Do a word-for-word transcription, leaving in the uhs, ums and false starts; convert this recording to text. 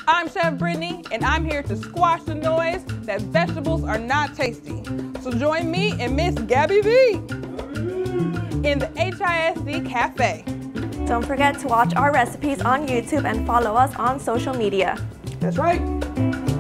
I'm Chef Brittany, and I'm here to squash the noise that vegetables are not tasty. So join me and Miss Gabby V in the H I S D Cafe. Don't forget to watch our recipes on YouTube and follow us on social media. That's right.